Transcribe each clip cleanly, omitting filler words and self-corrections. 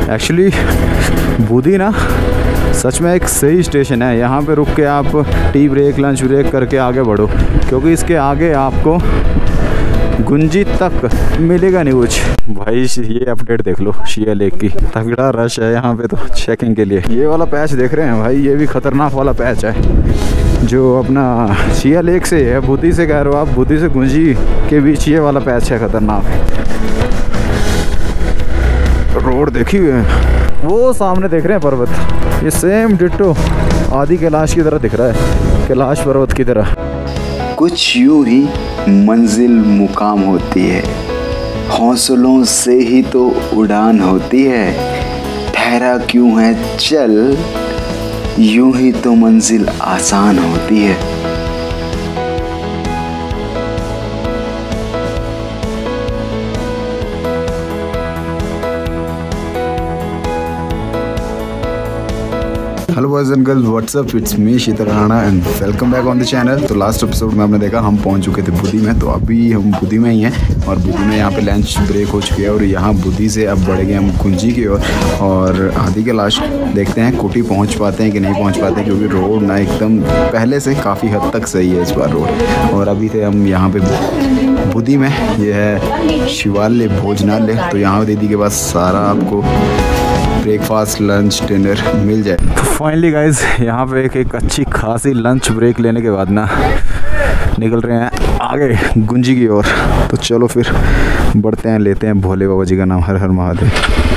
Actually बुदी ना सच में एक सही स्टेशन है। यहाँ पे रुक के आप टी ब्रेक लंच ब्रेक करके आगे बढ़ो, क्योंकि इसके आगे आपको गुंजी तक मिलेगा नहीं कुछ। भाई ये अपडेट देख लो शिया लेक की, तगड़ा रश है यहाँ पे तो चेकिंग के लिए। ये वाला पैच देख रहे हैं भाई, ये भी खतरनाक वाला पैच है जो अपना शिया लेक से है, बुदी से कह रहे हो आप, बुदी से गुंजी के बीच ये वाला पैच है खतरनाक। रोड देखी हुई है, वो सामने देख रहे हैं पर्वत, ये सेम डिट्टो आदि कैलाश की तरह दिख रहा है, कैलाश पर्वत की तरह। कुछ यूं ही मंजिल मुकाम होती है, हौसलों से ही तो उड़ान होती है, ठहरा क्यों है चल, यूं ही तो मंजिल आसान होती है। Hello boys and girls, what's up, it's me Sheetal Rana and welcome back on the channel. तो लास्ट एपिसोड में आपने देखा हम पहुंच चुके थे बुदी में, तो अभी हम बुदी में ही हैं और बुदी में यहाँ पे लंच ब्रेक हो चुकी है और यहाँ बुदी से अब बढ़ गए हम गुंजी की ओर और आदि कैलाश। देखते हैं कुटी पहुँच पाते हैं कि नहीं पहुँच पाते हैं, क्योंकि रोड ना एकदम पहले से काफ़ी हद तक सही है इस बार रोड। और अभी थे हम यहाँ पे बुदी में, ये है शिवालय भोजनालय, तो यहाँ दीदी के पास सारा आपको ब्रेकफास्ट लंच डिनर मिल जाए। तो फाइनली गाइज यहाँ पे एक अच्छी खासी लंच ब्रेक लेने के बाद ना निकल रहे हैं आगे गुंजी की ओर। तो चलो फिर बढ़ते हैं, लेते हैं भोले बाबा जी का नाम, हर हर महादेव।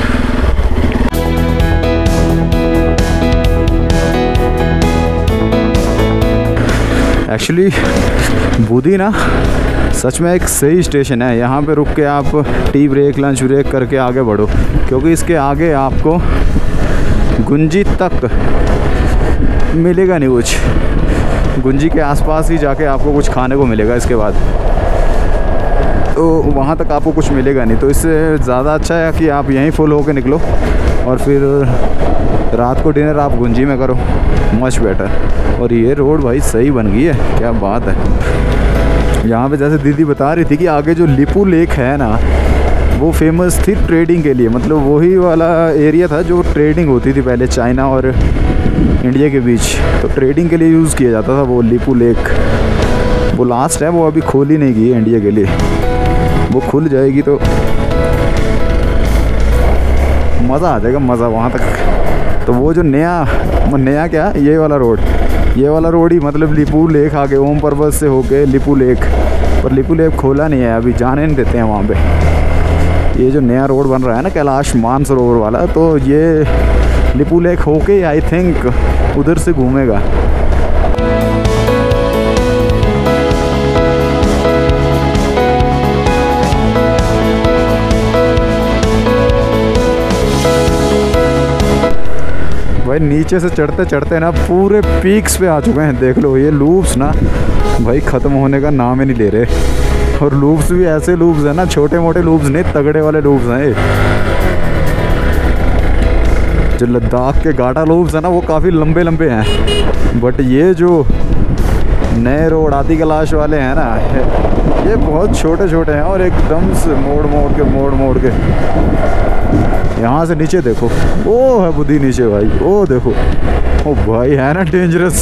एक्चुअली बुदी ना सच में एक सही स्टेशन है। यहाँ पे रुक के आप टी ब्रेक लंच ब्रेक करके आगे बढ़ो, क्योंकि इसके आगे आपको गुंजी तक मिलेगा नहीं कुछ। गुंजी के आसपास ही जाके आपको कुछ खाने को मिलेगा, इसके बाद तो वहाँ तक आपको कुछ मिलेगा नहीं। तो इससे ज़्यादा अच्छा है कि आप यहीं फुल होके निकलो और फिर रात को डिनर आप गुंजी में करो, मच बेटर। और ये रोड भाई सही बन गई है, क्या बात है। यहाँ पे जैसे दीदी बता रही थी कि आगे जो लिपू लेक है ना, वो फेमस थी ट्रेडिंग के लिए, मतलब वही वाला एरिया था जो ट्रेडिंग होती थी पहले चाइना और इंडिया के बीच, तो ट्रेडिंग के लिए यूज़ किया जाता था वो लिपू लेक। वो लास्ट है, वो अभी खोली नहीं गई है इंडिया के लिए, वो खुल जाएगी तो मज़ा आ जाएगा, मज़ा वहाँ तक। तो वो जो नया क्या ये वाला रोड ही मतलब लिपू लेक आगे ओम पर्वत से होके लिपू लेक, पर लिपू लेक खोला नहीं है अभी, जाने नहीं देते हैं वहाँ पे। ये जो नया रोड बन रहा है ना कैलाश मानसरोवर वाला, तो ये लिपू लेक होके आई थिंक उधर से घूमेगा। भाई नीचे से चढ़ते चढ़ते ना पूरे पीक्स पे आ चुके हैं, देख लो। ये लूप्स ना भाई ख़त्म होने का नाम ही नहीं ले रहे, और लूप्स भी ऐसे लूप्स हैं ना, छोटे मोटे लूप्स नहीं, तगड़े वाले लूप्स हैं ये। जो लद्दाख के गाटा लूप्स हैं ना, वो काफ़ी लंबे लंबे हैं, बट ये जो नए रोड आदि कैलाश वाले हैं ना, ये बहुत छोटे छोटे हैं और एकदम से मोड़ मोड़ के यहाँ से नीचे देखो, वो है बुदी नीचे भाई, वो देखो, ओ भाई है ना डेंजरस।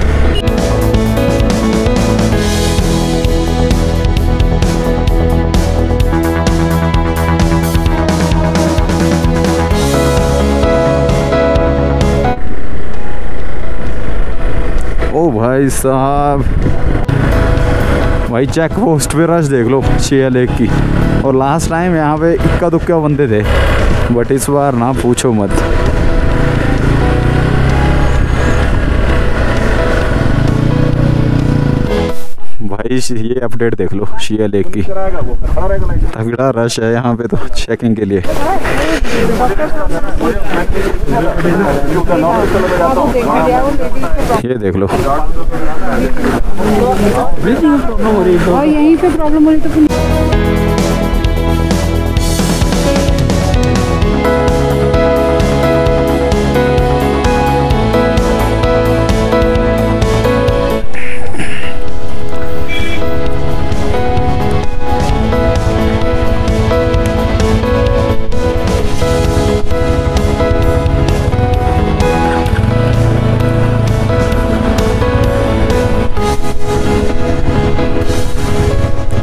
ओ भाई साहब, भाई चेक पोस्ट पे रश देख लो शिया लेक की। और लास्ट टाइम यहाँ पे इक्का दुक्का बंदे थे, बट इस बार ना पूछो मत। भाई ये अपडेट देख लो शिया लेक की, तगड़ा रश है यहाँ पे तो चेकिंग के लिए। ये देख लो, और यहीं पे प्रॉब्लम हो रही तो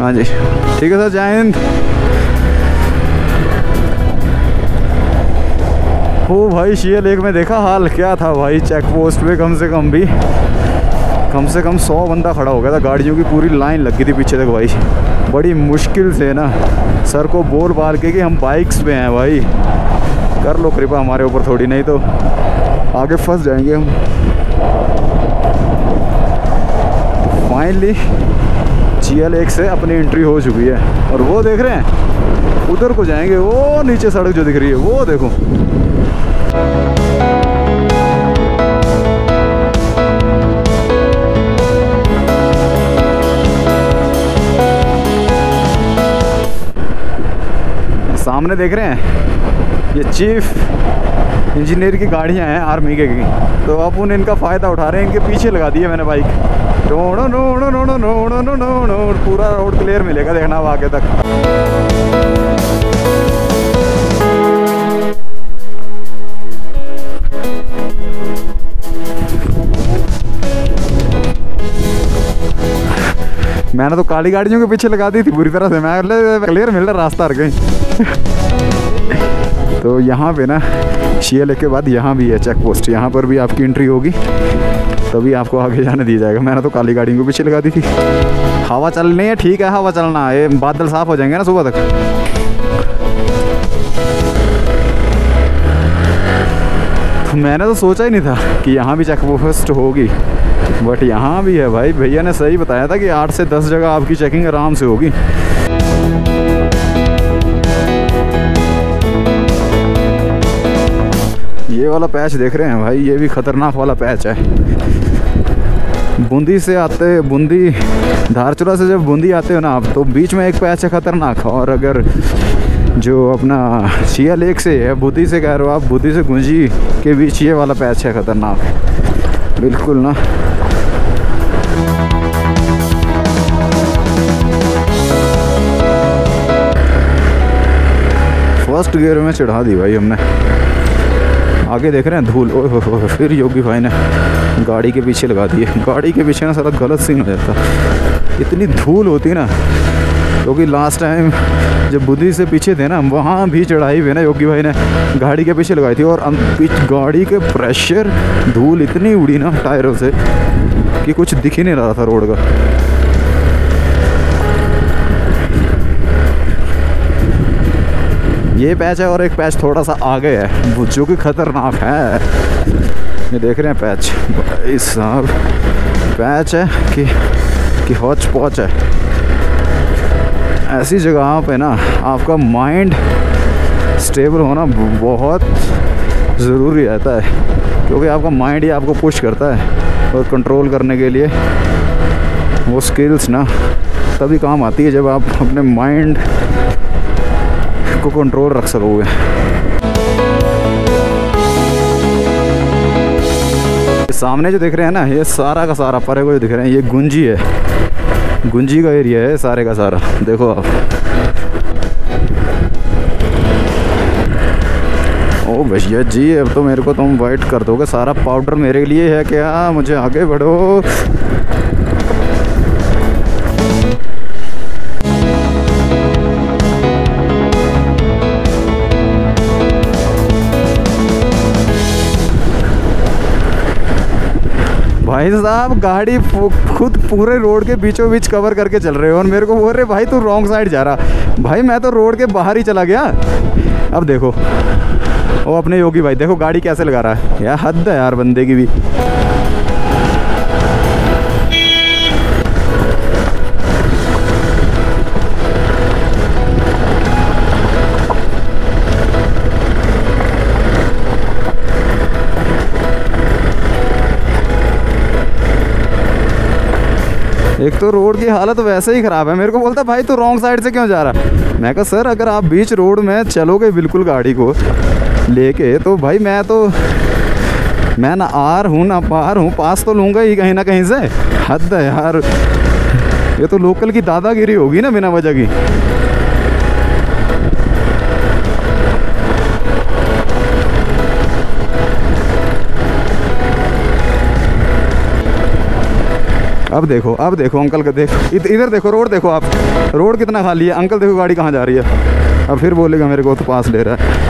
हाँ जी ठीक है सर, जय हिंद। ओ भाई CL एक में देखा हाल क्या था भाई, चेक पोस्ट पे कम से कम 100 बंदा खड़ा हो गया था, गाड़ियों की पूरी लाइन लग गई थी पीछे तक भाई। बड़ी मुश्किल से ना सर को बोल बाल के कि हम बाइक्स पे हैं भाई, कर लो कृपा हमारे ऊपर थोड़ी, नहीं तो आगे फंस जाएंगे हम। फाइनली CL एक से अपनी एंट्री हो चुकी है और वो देख रहे हैं उधर को जाएंगे, वो नीचे सड़क जो दिख रही है वो देखो। सामने देख रहे हैं ये चीफ इंजीनियर की गाड़ियां हैं आर्मी के की, तो अपन इनका फ़ायदा उठा रहे हैं, इनके पीछे लगा दी है मैंने bike. No no no no no no no no no no, पूरा रोड क्लियर मिलेगा देखना अब आगे तक। मैंने तो काली गाड़ियों के पीछे लगा दी थी पूरी तरह से, मैं क्लियर मिल रहा रास्ता हर कहीं। तो यहाँ पे ना CL के बाद यहाँ भी है चेक पोस्ट, यहाँ पर भी आपकी एंट्री होगी तभी आपको आगे जाने दिया जाएगा। मैंने तो काली गाड़ियों के पीछे लगा दी थी। हवा चलनी है, ठीक है हवा चलना है, बादल साफ हो जाएंगे ना सुबह तक। तो मैंने तो सोचा ही नहीं था कि यहाँ भी चेक पोस्ट होगी, बट यहाँ भी है भाई। भैया ने सही बताया था कि 8 से 10 जगह आपकी चेकिंग आराम से होगी। ये वाला पैच देख रहे हैं भाई, ये भी खतरनाक वाला पैच है। बूंदी से आते, बूंदी धारचूला से जब बूंदी आते हो ना आप, तो बीच में एक पैच है खतरनाक। और अगर जो अपना CL एक से है, बूंदी से कह रहे हो आप, बूंदी से गुंजी के बीच ये वाला पैच है खतरनाक बिल्कुल ना। फर्स्ट गियर में चढ़ा दी भाई हमने। आगे देख रहे हैं धूल, ओह फिर योगी भाई ने गाड़ी के पीछे लगा दी है। गाड़ी के पीछे ना सारा गलत सीन हो जाता, इतनी धूल होती है ना। क्योंकि लास्ट टाइम जब बुद्धि से पीछे थे ना, वहाँ भी चढ़ाई हुई ना योगी भाई ने गाड़ी के पीछे लगाई थी, और गाड़ी के प्रेशर धूल इतनी उड़ी ना टायरों से कि कुछ दिख ही नहीं रहा था रोड का। ये पैच है और एक पैच थोड़ा सा आगे है जो कि खतरनाक है। ये देख रहे हैं पैच, इस साहब पैच है कि हौच पौच है। ऐसी जगह पे ना आपका माइंड स्टेबल होना बहुत ज़रूरी रहता है, क्योंकि आपका माइंड ही आपको पुश करता है, और कंट्रोल करने के लिए वो स्किल्स ना तभी काम आती है जब आप अपने माइंड को कंट्रोल रख सकोगे। सामने जो दिख रहे हैं ना, ये सारा का सारा परे को जो दिख रहे हैं, ये गुंजी है, गुंजी का एरिया है सारे का सारा। देखो आप, ओ भैया जी अब तो मेरे को तुम वाइट कर दोगे, सारा पाउडर मेरे लिए है क्या? मुझे आगे बढ़ो। भाई साहब गाड़ी खुद पूरे रोड के बीचों बीच कवर करके चल रहे हो और मेरे को बोल रहे भाई तू रॉन्ग साइड जा रहा। भाई मैं तो रोड के बाहर ही चला गया। अब देखो वो अपने योगी भाई देखो गाड़ी कैसे लगा रहा है यार, हद है यार बंदे की भी। एक तो रोड की हालत वैसे ही ख़राब है। मेरे को बोलता भाई तू रॉन्ग साइड से क्यों जा रहा? मैं कहा सर अगर आप बीच रोड में चलोगे बिल्कुल गाड़ी को लेके, तो भाई मैं ना आर हूँ ना पार हूँ, पास तो लूँगा ही कहीं ना कहीं से। हद है यार, ये तो लोकल की दादागिरी होगी ना बिना वजह की। अब देखो अंकल का देखो, इधर देखो, रोड देखो आप, रोड कितना खाली है। अंकल देखो गाड़ी कहाँ जा रही है। अब फिर बोलेगा मेरे को तो पास ले रहा है।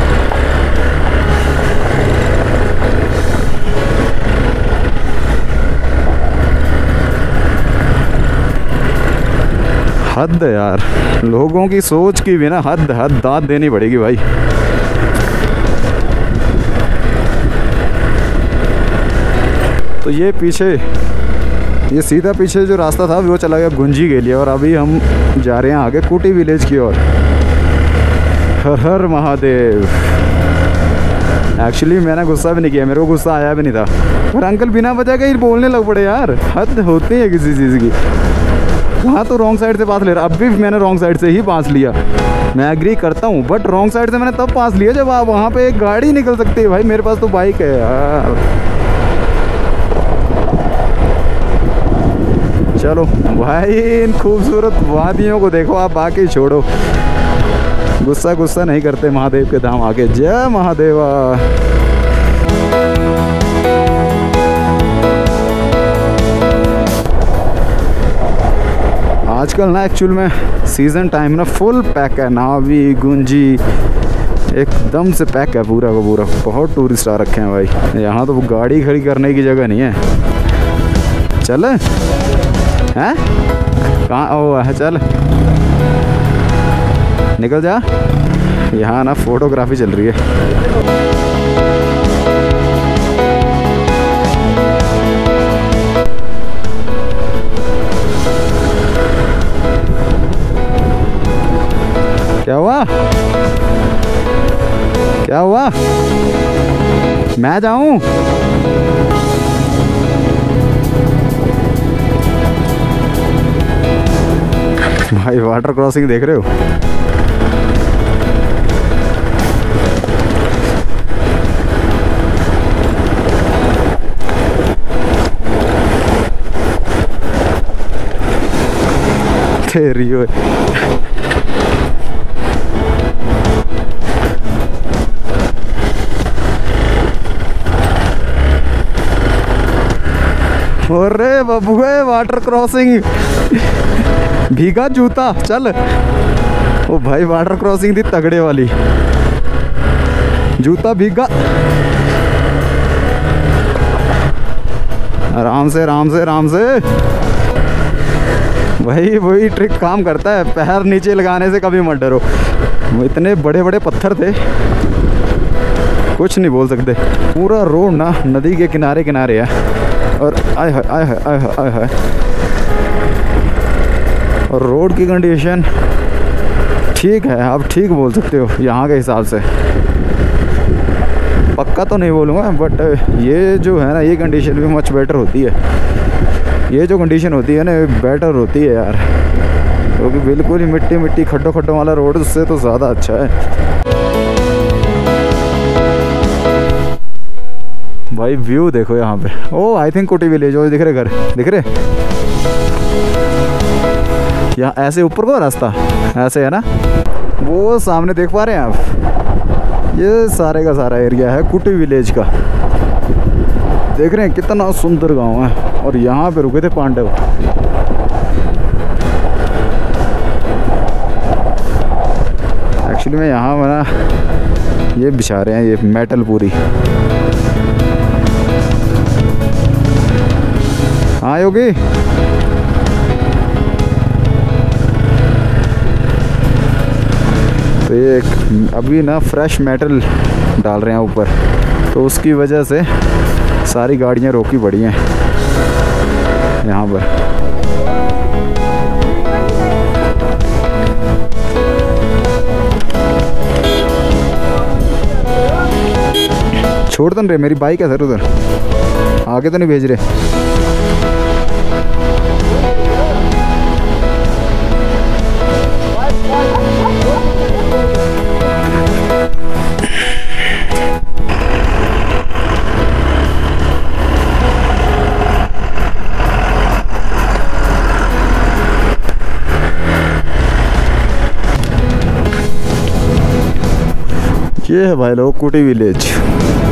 हद है यार, लोगों की सोच की भी ना हद दाद देनी पड़ेगी भाई। तो ये पीछे, ये सीधा पीछे जो रास्ता था वो चला गया गुंजी के लिए, और अभी हम जा रहे हैं आगे कुटी विलेज की ओर। हर हर महादेव। एक्चुअली मैंने गुस्सा भी नहीं किया, मेरे को गुस्सा आया भी नहीं था, पर अंकल बिना वजह के ही बोलने लग पड़े यार। हद होती है किसी चीज़ की। वहाँ तो रॉन्ग साइड से पास ले रहा, अब भी मैंने रॉन्ग साइड से ही पास लिया। मैं एग्री करता हूँ, बट रॉन्ग साइड से मैंने तब पास लिया जब आप वहाँ पे एक गाड़ी निकल सकती है भाई। मेरे पास तो बाइक है यार। चलो भाई, इन खूबसूरत वादियों को देखो आप, बाकी छोड़ो। गुस्सा नहीं करते महादेव के धाम आके। जय महादेवा। आजकल ना एक्चुअल में सीज़न टाइम ना फुल पैक है, नावी गुंजी एकदम से पैक है पूरा का पूरा। बहुत टूरिस्ट आ रखे हैं भाई यहाँ, तो गाड़ी खड़ी करने की जगह नहीं है। चल हैं कहाँ ओ है, चल निकल जा। यहाँ ना फोटोग्राफी चल रही है। क्या हुआ, क्या हुआ? मैं जाऊं? भाई वाटर क्रॉसिंग देख रहे हो? तेरी हो। अरे बबुए वाटर क्रॉसिंग, भीगा जूता। चल ओ भाई, वाटर क्रॉसिंग थी तगड़े वाली, जूता भीगा। आराम से आराम से आराम से भाई, वही ट्रिक काम करता है। पैर नीचे लगाने से कभी मत डरो। इतने बड़े बड़े पत्थर थे, कुछ नहीं बोल सकते। पूरा रोड ना नदी के किनारे किनारे है, और आय हाय आय हाय आय हाय आय हाय। और रोड की कंडीशन ठीक है, आप ठीक बोल सकते हो यहाँ के हिसाब से। पक्का तो नहीं बोलूँगा, बट ये जो है ना, ये कंडीशन भी मच बेटर होती है। ये जो कंडीशन होती है ना, बेटर होती है यार, क्योंकि बिल्कुल ही मिट्टी मिट्टी खड्डों वाला रोड उससे तो ज़्यादा अच्छा है भाई। व्यू देखो यहाँ पे। ओ आई थिंक कुटी विलेज, वो दिख रहे घर, दिख रहे यहाँ ऐसे ऊपर को रास्ता ऐसे है ना, वो सामने देख पा रहे हैं आप। ये सारे का सारा एरिया है कुटी विलेज का। देख रहे हैं कितना सुंदर गांव है, और यहाँ पे रुके थे पांडव। एक्चुअली में यहाँ ना ये बिछा रहे हैं, ये मेटल पूरी। हाँ योगी, तो ये अभी ना फ्रेश मेटल डाल रहे हैं ऊपर, तो उसकी वजह से सारी गाड़ियाँ रोकी पड़ी हैं यहाँ पर। छोड़ दन रहे, मेरी बाइक है सर उधर, आगे तो नहीं भेज रहे। ये है भाई लोग कुटी विलेज।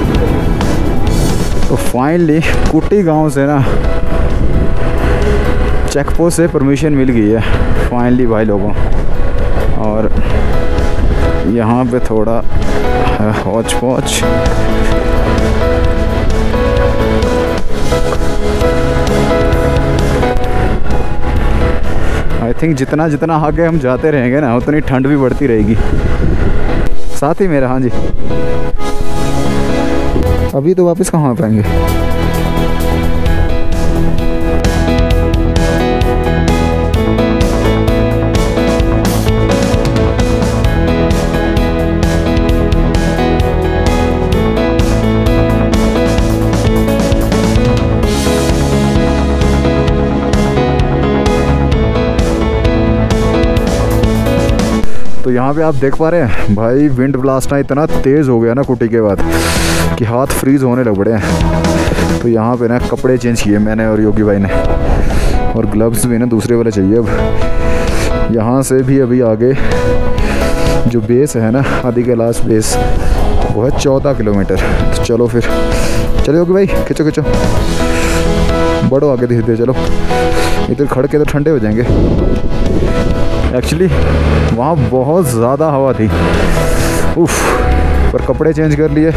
तो फाइनली कुटी गांव से ना चेक पोस्ट से परमिशन मिल गई है फाइनली भाई लोगों। और यहाँ पे थोड़ा है हौच पौच। आई थिंक जितना जितना आगे हम जाते रहेंगे ना उतनी ठंड भी बढ़ती रहेगी। साथ ही मेरा, हाँ जी, अभी तो वापस कहाँ पाएंगे। तो यहाँ पे आप देख पा रहे हैं भाई विंड ब्लास्ट ना इतना तेज़ हो गया ना कुटी के बाद कि हाथ फ्रीज होने लग पड़े हैं। तो यहाँ पे ना कपड़े चेंज किए मैंने और योगी भाई ने, और ग्लव्स भी ना दूसरे वाले चाहिए अब। यहाँ से भी अभी आगे जो बेस है ना आदि कैलाश बेस वो है 14 किलोमीटर। तो चलो फिर, चलो योगी भाई खिंचो खिंचो, बढ़ो आगे धीरे धीरे चलो। इधर खड़ के तो ठंडे हो जाएंगे। एक्चुअली वहाँ बहुत ज़्यादा हवा थी, उफ, पर कपड़े चेंज कर लिए।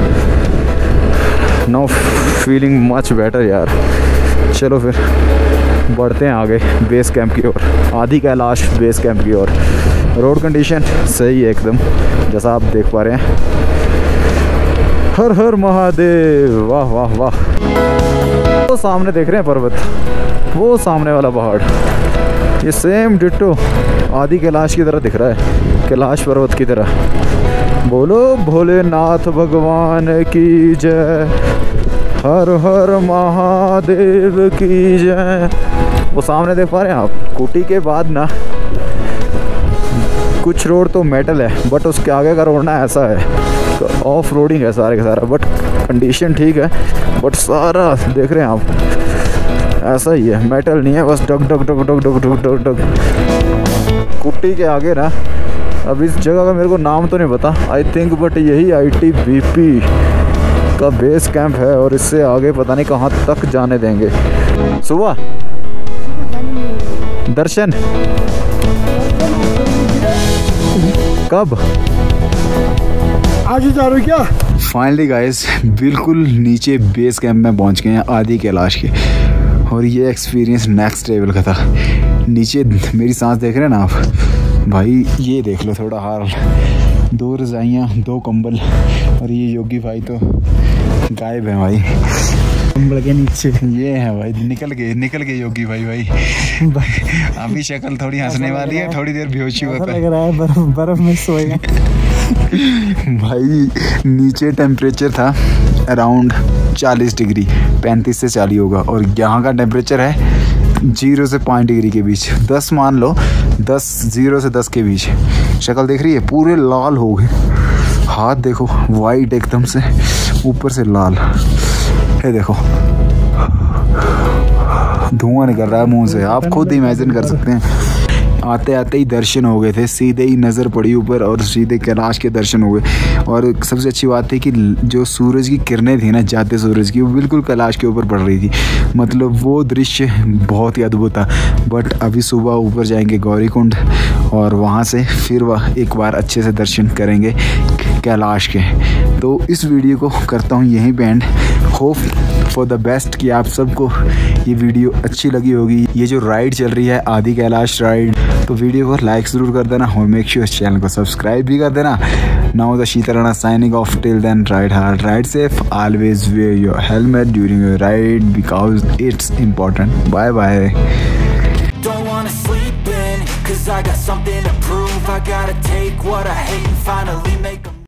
नाउ फीलिंग मच बेटर यार। चलो फिर बढ़ते हैं आगे बेस कैंप की ओर, आदि कैलाश बेस कैंप की ओर। रोड कंडीशन सही है एकदम, जैसा आप देख पा रहे हैं। हर हर महादेव, वाह वाह वाह। वो सामने देख रहे हैं पर्वत, वो सामने वाला पहाड़, ये सेम डिट्टो आदि कैलाश की तरह दिख रहा है, कैलाश पर्वत की तरह। बोलो भोलेनाथ भगवान की जय, हर हर महादेव की जय। वो सामने देख पा रहे हैं आप, कुटी के बाद ना कुछ रोड तो मेटल है बट उसके आगे का रोड ना ऐसा है, ऑफ रोडिंग है सारे का सारा, बट कंडीशन ठीक है। बट सारा देख रहे हैं आप ऐसा ही है, मेटल नहीं है, बस डग डग डग डग डग डग डग डग। कुट्टी के आगे ना, अब इस जगह का मेरे को नाम तो नहीं पता आई थिंक, बट यही ITBP का बेस कैंप है। और इससे आगे पता नहीं कहाँ तक जाने देंगे। सुबह दर्शन कब? आज ही जा रहे हो क्या? फाइनली गाइस बिल्कुल नीचे बेस कैंप में पहुंच गए हैं आदि कैलाश के। और ये एक्सपीरियंस नेक्स्ट लेवल का था। नीचे मेरी सांस देख रहे हैं ना आप भाई, ये देख लो थोड़ा हाल, 2 रज़ाइयाँ 2 कंबल, और ये योगी भाई तो गायब है भाई कंबल के नीचे। ये है भाई, निकल गए योगी भाई अभी शक्ल थोड़ी हंसने वाली है, थोड़ी देर बेहोशी हुआ लग रहा है बर्फ में सोएगा। भाई नीचे टेम्परेचर था अराउंड 40 डिग्री, 35 से 40 होगा, और यहाँ का टेम्परेचर है 0 से 5 डिग्री के बीच, 10 मान लो, 0 से 10 के बीच। शक्ल देख रही है, पूरे लाल हो गए, हाथ देखो वाइट एकदम से, ऊपर से लाल, ये देखो धुआं निकल रहा है मुंह से, आप खुद इमेजिन कर सकते हैं। आते आते ही दर्शन हो गए थे, सीधे ही नज़र पड़ी ऊपर और सीधे कैलाश के दर्शन हो गए। और सबसे अच्छी बात थी कि जो सूरज की किरणें थी ना, जाते सूरज की, वो बिल्कुल कैलाश के ऊपर पड़ रही थी, मतलब वो दृश्य बहुत ही अद्भुत था। बट अभी सुबह ऊपर जाएंगे गौरीकुंड और वहाँ से फिर वह एक बार अच्छे से दर्शन करेंगे कैलाश के। तो इस वीडियो को करता हूँ यहीं पे end. Hope for the best कि आप सबको ये वीडियो अच्छी लगी होगी। ये जो राइड चल रही है आदि कैलाश राइड, तो वीडियो को लाइक ज़रूर कर देना और मेक श्योर चैनल को सब्सक्राइब भी कर देना। Now the Sheetal Rana signing off, till then ride hard, ride safe, always wear your helmet during your ride because it's important. Bye bye. Don't wanna sleep in, 'cause I got something to prove. I gotta take what I hate and finally make